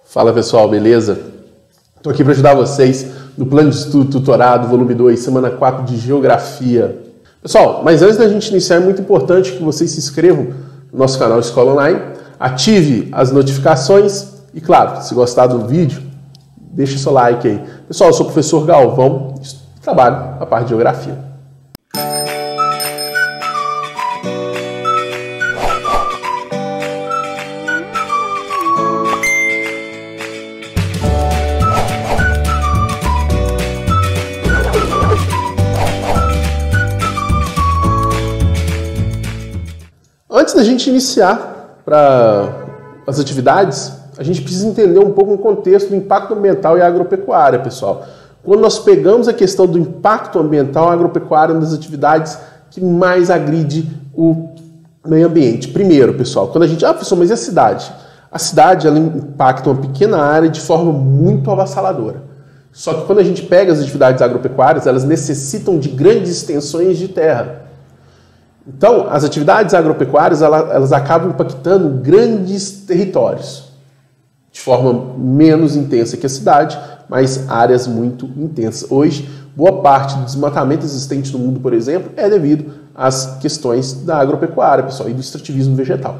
Fala pessoal, beleza? Estou aqui para ajudar vocês no plano de estudo tutorado, volume 2, semana 4 de Geografia. Pessoal, mas antes da gente iniciar, é muito importante que vocês se inscrevam no nosso canal Escola Online, ative as notificações e, claro, se gostar do vídeo, deixe seu like aí. Pessoal, eu sou o professor Galvão e trabalho na parte de Geografia. Antes da gente iniciar para as atividades, a gente precisa entender um pouco o contexto do impacto ambiental e agropecuária, pessoal. Quando nós pegamos a questão do impacto ambiental e agropecuária nas atividades que mais agride o meio ambiente. Primeiro, pessoal, quando a gente... professor, mas e a cidade? A cidade, ela impacta uma pequena área de forma muito avassaladora. Só que quando a gente pega as atividades agropecuárias, elas necessitam de grandes extensões de terra. Então, as atividades agropecuárias, elas acabam impactando grandes territórios, de forma menos intensa que a cidade, mas áreas muito intensas. Hoje, boa parte do desmatamento existente no mundo, por exemplo, é devido às questões da agropecuária, pessoal, e do extrativismo vegetal.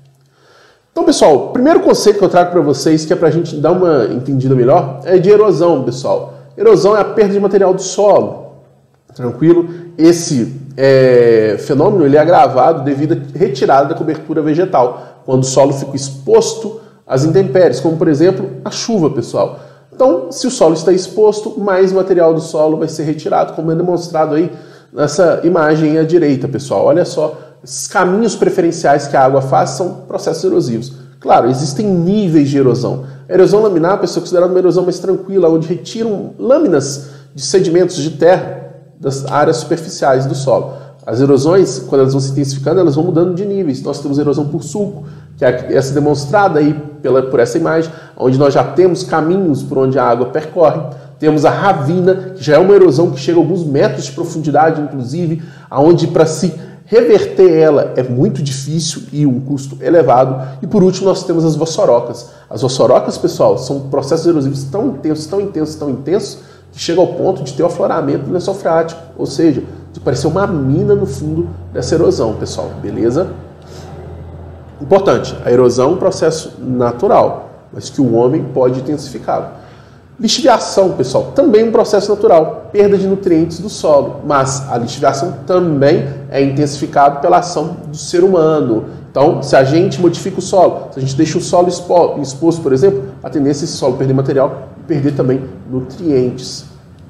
Então, pessoal, o primeiro conceito que eu trago para vocês, que é para a gente dar uma entendida melhor, é de erosão, pessoal. Erosão é a perda de material do solo. Tranquilo? Esse fenômeno ele é agravado devido à retirada da cobertura vegetal, quando o solo fica exposto às intempéries, como por exemplo a chuva, pessoal. Então, se o solo está exposto, mais material do solo vai ser retirado, como é demonstrado aí nessa imagem à direita, pessoal. Olha só, esses caminhos preferenciais que a água faz são processos erosivos. Claro, existem níveis de erosão. A erosão laminar, pessoal, é considerada uma erosão mais tranquila, onde retiram lâminas de sedimentos de terra das áreas superficiais do solo. As erosões, quando elas vão se intensificando, elas vão mudando de níveis. Nós temos erosão por sulco, que é essa demonstrada aí por essa imagem, onde nós já temos caminhos por onde a água percorre. Temos a ravina, que já é uma erosão que chega a alguns metros de profundidade, inclusive, onde para se reverter ela é muito difícil e um custo elevado. E por último, nós temos as vassorocas. As vassorocas, pessoal, são processos erosivos tão intensos, tão intensos, tão intensos, que chega ao ponto de ter o afloramento do lençol freático, ou seja, de parecer uma mina no fundo dessa erosão, pessoal, beleza? Importante, a erosão é um processo natural, mas que o homem pode intensificá-lo. Lixiviação, pessoal, também um processo natural, perda de nutrientes do solo, mas a lixiviação também é intensificada pela ação do ser humano. Então, se a gente modifica o solo, se a gente deixa o solo exposto, por exemplo, a tendência é esse solo perder material e perder também nutrientes.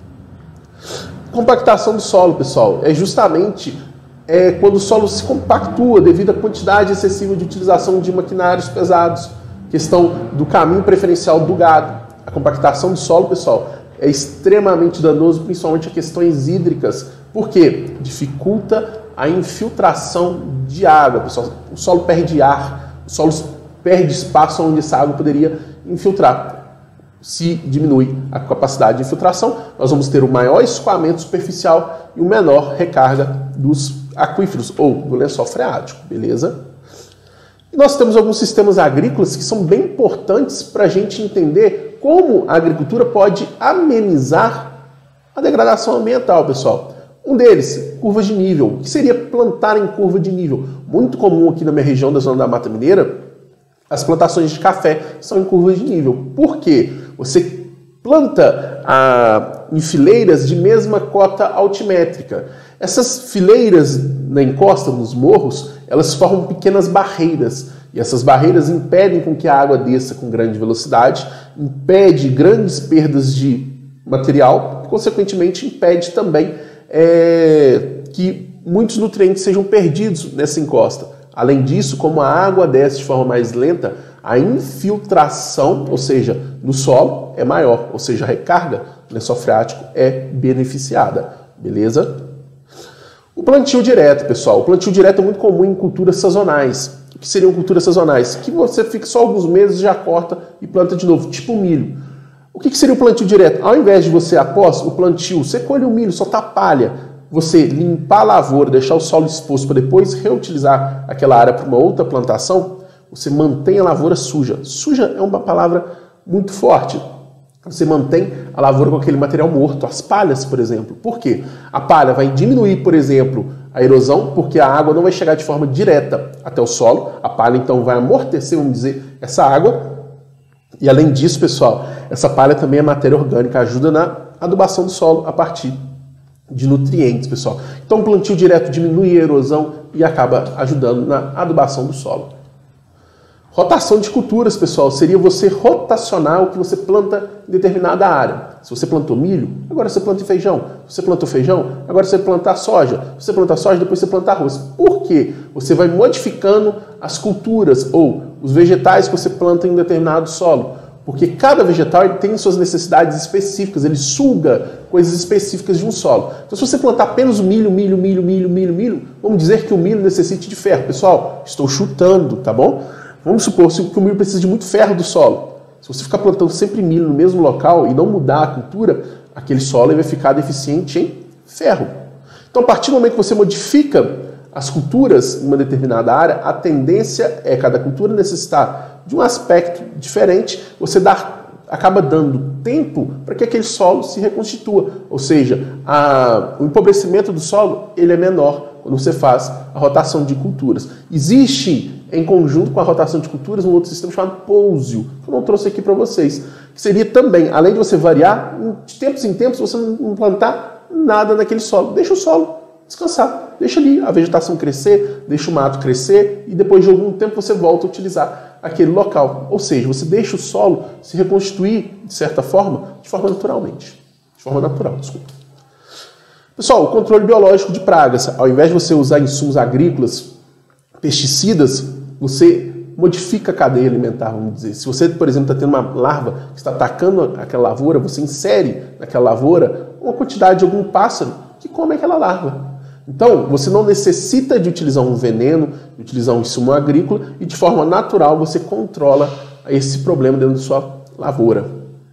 Compactação do solo, pessoal, é justamente quando o solo se compactua devido à quantidade excessiva de utilização de maquinários pesados, questão do caminho preferencial do gado. A compactação do solo, pessoal, é extremamente danoso, principalmente a questões hídricas, porque dificulta a infiltração de água, pessoal. O solo perde ar, o solo perde espaço onde essa água poderia infiltrar. Se diminui a capacidade de infiltração, nós vamos ter o maior escoamento superficial e o menor recarga dos aquíferos ou do lençol freático, beleza? E nós temos alguns sistemas agrícolas que são bem importantes para a gente entender como a agricultura pode amenizar a degradação ambiental, pessoal. Um deles, curvas de nível. O que seria plantar em curva de nível? Muito comum aqui na minha região da Zona da Mata Mineira, as plantações de café são em curvas de nível. Por quê? Você planta em fileiras de mesma cota altimétrica. Essas fileiras na encosta, nos morros, elas formam pequenas barreiras. E essas barreiras impedem com que a água desça com grande velocidade, impede grandes perdas de material e, consequentemente, impede também que muitos nutrientes sejam perdidos nessa encosta. Além disso, como a água desce de forma mais lenta, a infiltração, ou seja, no solo, é maior, ou seja, a recarga do lençol freático é beneficiada, beleza? O plantio direto, pessoal. O plantio direto é muito comum em culturas sazonais. O que seriam culturas sazonais? Que você fica só alguns meses, já corta e planta de novo, tipo milho. O que seria o plantio direto? Ao invés de você, após o plantio, você colhe o milho, soltar palha, você limpar a lavoura, deixar o solo exposto para depois reutilizar aquela área para uma outra plantação, você mantém a lavoura suja. Suja é uma palavra muito forte. Você mantém a lavoura com aquele material morto, as palhas, por exemplo. Por quê? A palha vai diminuir, por exemplo, a erosão, porque a água não vai chegar de forma direta até o solo. A palha, então, vai amortecer, vamos dizer, essa água. E, além disso, pessoal, essa palha também é matéria orgânica, ajuda na adubação do solo a partir de nutrientes, pessoal. Então, o plantio direto diminui a erosão e acaba ajudando na adubação do solo. Rotação de culturas, pessoal, seria você rotacionar o que você planta em determinada área. Se você plantou milho, agora você planta feijão. Se você plantou feijão, agora você vai plantar soja. Se você plantar soja, depois você planta arroz. Por quê? Você vai modificando as culturas ou os vegetais que você planta em um determinado solo. Porque cada vegetal ele tem suas necessidades específicas, ele suga coisas específicas de um solo. Então, se você plantar apenas o milho, vamos dizer que o milho necessite de ferro. Pessoal, estou chutando, tá bom? Vamos supor que o milho precisa de muito ferro do solo. Se você ficar plantando sempre milho no mesmo local e não mudar a cultura, aquele solo vai ficar deficiente em ferro. Então, a partir do momento que você modifica as culturas em uma determinada área, a tendência é cada cultura necessitar de um aspecto diferente, você acaba dando tempo para que aquele solo se reconstitua. Ou seja, o empobrecimento do solo ele é menor quando você faz a rotação de culturas. Existe, em conjunto com a rotação de culturas, um outro sistema chamado pousio, que eu não trouxe aqui para vocês, que seria também, além de você variar, de tempos em tempos você não plantar nada naquele solo. Deixa o solo descansar, deixa ali a vegetação crescer, deixa o mato crescer e depois de algum tempo você volta a utilizar aquele local. Ou seja, você deixa o solo se reconstituir, de certa forma, de forma natural, desculpa. Pessoal, o controle biológico de pragas. Ao invés de você usar insumos agrícolas, pesticidas, você modifica a cadeia alimentar, vamos dizer. Se você, por exemplo, está tendo uma larva que está atacando aquela lavoura, você insere naquela lavoura uma quantidade de algum pássaro que come aquela larva. Então, você não necessita de utilizar um veneno, de utilizar um insumo agrícola e de forma natural você controla esse problema dentro da sua lavoura.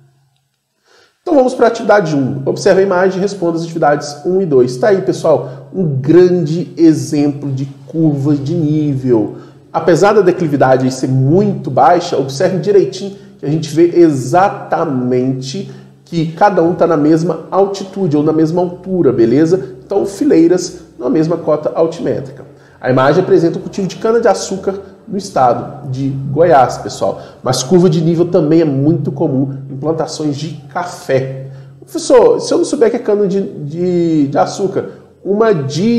Então vamos para a atividade 1. Observe a imagem e responda as atividades 1 e 2. Está aí, pessoal, um grande exemplo de curva de nível. Apesar da declividade ser muito baixa, observe direitinho que a gente vê exatamente que cada um está na mesma altitude ou na mesma altura, beleza? Então, fileiras na mesma cota altimétrica. A imagem apresenta o cultivo de cana-de-açúcar no estado de Goiás, pessoal. Mas curva de nível também é muito comum em plantações de café. Professor, se eu não souber que é cana de açúcar, uma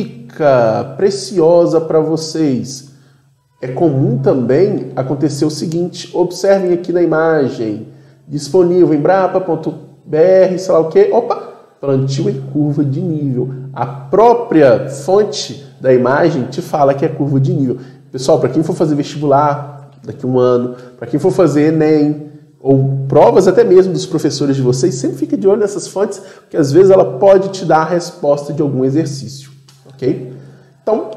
dica preciosa para vocês. É comum também acontecer o seguinte, observem aqui na imagem, disponível em embrapa.br, sei lá o quê, plantio em curva de nível. A própria fonte da imagem te fala que é curva de nível. Pessoal, para quem for fazer vestibular daqui a um ano, para quem for fazer Enem, ou provas até mesmo dos professores de vocês, sempre fica de olho nessas fontes, porque às vezes ela pode te dar a resposta de algum exercício, ok? Então,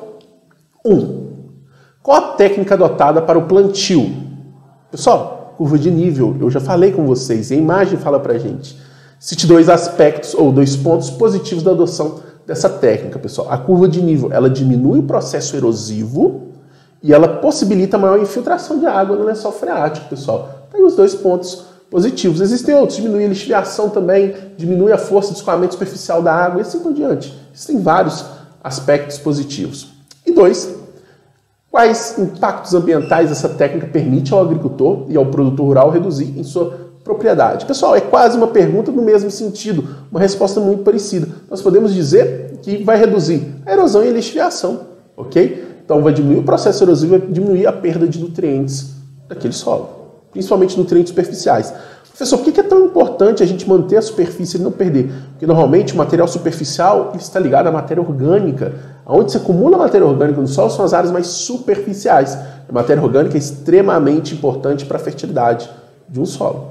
1. Qual a técnica adotada para o plantio? Pessoal, curva de nível, eu já falei com vocês, e a imagem fala pra gente. Cite 2 aspectos ou 2 pontos positivos da adoção dessa técnica, pessoal. A curva de nível, ela diminui o processo erosivo e ela possibilita maior infiltração de água no lençol freático, pessoal. Tem os 2 pontos positivos. Existem outros, diminui a lixiviação também, diminui a força de escoamento superficial da água e assim por diante. Existem vários aspectos positivos. E 2, quais impactos ambientais essa técnica permite ao agricultor e ao produtor rural reduzir em sua propriedade? Pessoal, é quase uma pergunta no mesmo sentido, uma resposta muito parecida. Nós podemos dizer que vai reduzir a erosão e a lixiviação, ok? Então vai diminuir o processo erosivo e vai diminuir a perda de nutrientes daquele solo, principalmente nutrientes superficiais. Professor, por que é tão importante a gente manter a superfície e não perder? Porque normalmente o material superficial está ligado à matéria orgânica. Onde se acumula matéria orgânica no solo são as áreas mais superficiais. A matéria orgânica é extremamente importante para a fertilidade de um solo.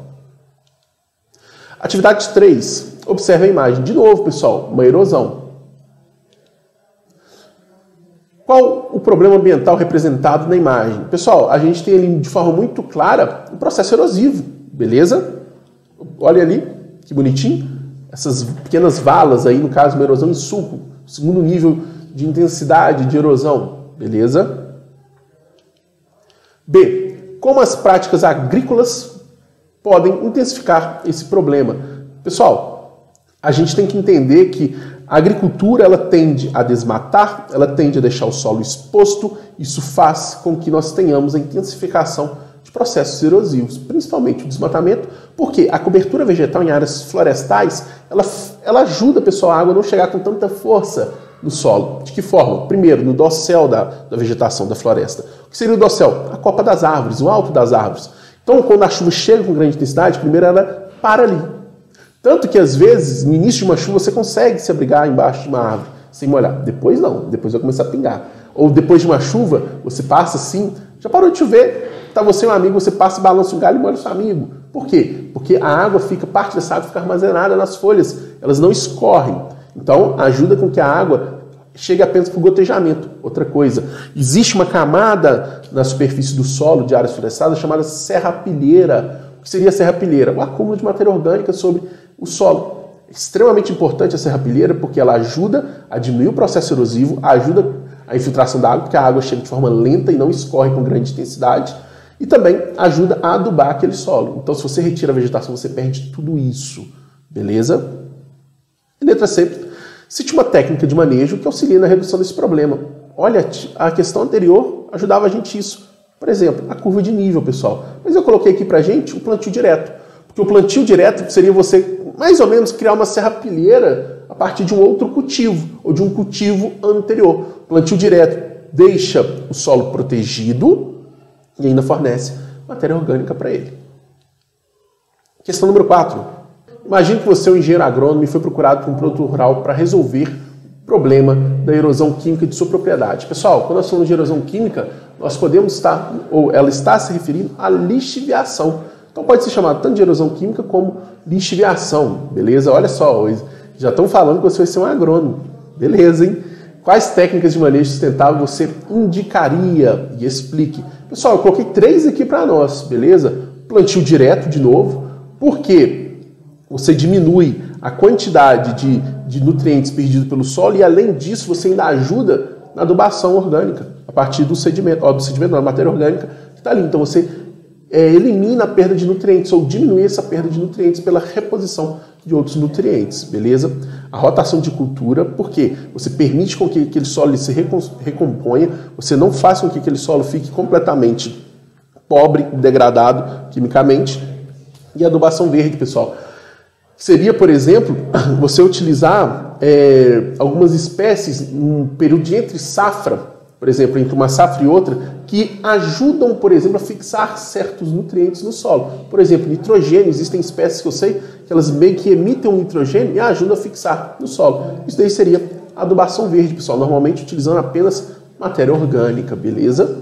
Atividade 3. Observe a imagem. De novo, pessoal, uma erosão. Qual o problema ambiental representado na imagem? Pessoal, a gente tem ali de forma muito clara um processo erosivo, beleza? Olha ali, que bonitinho. Essas pequenas valas aí, no caso, uma erosão em sulco. Segundo nível de intensidade de erosão, beleza? B. Como as práticas agrícolas podem intensificar esse problema. Pessoal, a gente tem que entender que a agricultura ela tende a desmatar, ela tende a deixar o solo exposto, isso faz com que nós tenhamos a intensificação de processos erosivos, principalmente o desmatamento, porque a cobertura vegetal em áreas florestais, ela ajuda, pessoal, a água a não chegar com tanta força no solo. De que forma? Primeiro, no dossel da vegetação da floresta. O que seria o dossel? A copa das árvores, o alto das árvores. Então, quando a chuva chega com grande intensidade, primeiro ela para ali. Tanto que, às vezes, no início de uma chuva, você consegue se abrigar embaixo de uma árvore, sem molhar. Depois não, depois vai começar a pingar. Ou depois de uma chuva, você passa assim, já parou de chover, tá você e um amigo, você passa e balança um galho e molha o seu amigo. Por quê? Porque a água parte dessa água fica armazenada nas folhas, elas não escorrem. Então, ajuda com que a água chegue apenas para o gotejamento. Outra coisa, existe uma camada na superfície do solo de áreas florestadas chamada serrapilheira. O que seria a serrapilheira? O acúmulo de matéria orgânica sobre o solo. É extremamente importante a serrapilheira porque ela ajuda a diminuir o processo erosivo, ajuda a infiltração da água, porque a água chega de forma lenta e não escorre com grande intensidade, e também ajuda a adubar aquele solo. Então, se você retira a vegetação, você perde tudo isso. Beleza? E letra C. Cite uma técnica de manejo que auxilia na redução desse problema. Olha, a questão anterior ajudava a gente isso. Por exemplo, a curva de nível, pessoal. Mas eu coloquei aqui pra gente o plantio direto. Porque o plantio direto seria você, mais ou menos, criar uma serrapilheira a partir de um outro cultivo, ou de um cultivo anterior. O plantio direto deixa o solo protegido e ainda fornece matéria orgânica para ele. Questão número 4. Imagine que você é um engenheiro agrônomo e foi procurado por um produtor rural para resolver o problema da erosão química de sua propriedade. Pessoal, quando nós falamos de erosão química, nós podemos estar, ou ela está se referindo à lixiviação. Então pode ser chamado tanto de erosão química como lixiviação, beleza? Olha só, já estão falando que você vai ser um agrônomo, beleza, hein? Quais técnicas de manejo sustentável você indicaria? E explique. Pessoal, eu coloquei 3 aqui para nós, beleza? Plantio direto, de novo, porque você diminui a quantidade de nutrientes perdidos pelo solo e, além disso, você ainda ajuda na adubação orgânica, a partir do sedimento, da matéria orgânica que está ali. Então, você elimina a perda de nutrientes ou diminui essa perda de nutrientes pela reposição de outros nutrientes, beleza? A rotação de cultura, porque você permite com que aquele solo se recomponha, você não faz com que aquele solo fique completamente pobre, degradado quimicamente. E a adubação verde, pessoal, seria, por exemplo, você utilizar algumas espécies num período de entre safra, por exemplo, entre uma safra e outra, que ajudam, por exemplo, a fixar certos nutrientes no solo. Por exemplo, nitrogênio, existem espécies que eu sei que elas meio que emitem um nitrogênio e ajudam a fixar no solo. Isso daí seria adubação verde, pessoal, normalmente utilizando apenas matéria orgânica, beleza?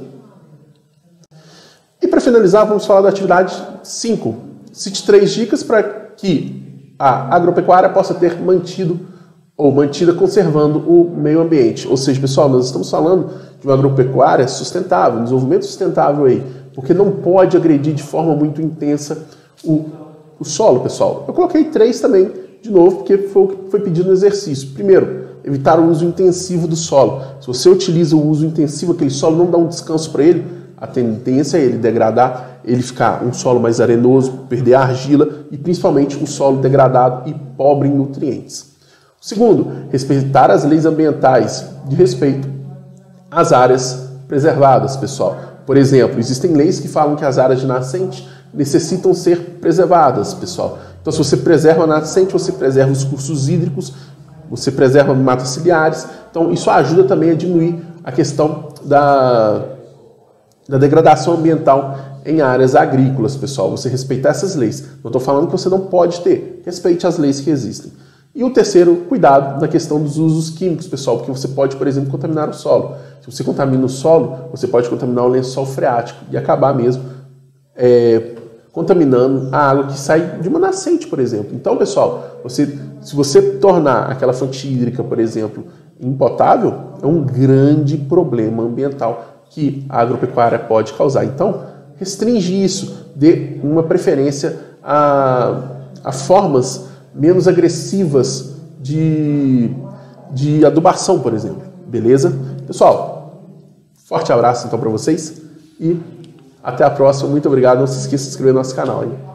E para finalizar, vamos falar da atividade 5. Cite 3 dicas para que a agropecuária possa ter mantida conservando o meio ambiente. Ou seja, pessoal, nós estamos falando de uma agropecuária sustentável, um desenvolvimento sustentável aí, porque não pode agredir de forma muito intensa o solo, pessoal. Eu coloquei 3 também, de novo, porque foi o que foi pedido no exercício. Primeiro, evitar o uso intensivo do solo. Se você utiliza o uso intensivo, aquele solo não dá um descanso para ele, a tendência é ele degradar, ele ficar um solo mais arenoso, perder a argila e principalmente um solo degradado e pobre em nutrientes. Segundo, respeitar as leis ambientais de respeito às áreas preservadas, pessoal. Por exemplo, existem leis que falam que as áreas de nascente necessitam ser preservadas, pessoal. Então, se você preserva a nascente, você preserva os cursos hídricos, você preserva matas ciliares. Então, isso ajuda também a diminuir a questão da degradação ambiental em áreas agrícolas, pessoal. Você respeitar essas leis. Não estou falando que você não pode ter. Respeite as leis que existem. E o terceiro, cuidado na questão dos usos químicos, pessoal, porque você pode, por exemplo, contaminar o solo. Se você contamina o solo, você pode contaminar o lençol freático e acabar mesmo contaminando a água que sai de uma nascente, por exemplo. Então, pessoal, se você tornar aquela fonte hídrica, por exemplo, impotável, é um grande problema ambiental que a agropecuária pode causar. Então, restringe isso, dê uma preferência a formas menos agressivas de adubação, por exemplo. Beleza? Pessoal, forte abraço então para vocês e até a próxima. Muito obrigado. Não se esqueça de se inscrever no nosso canal, hein?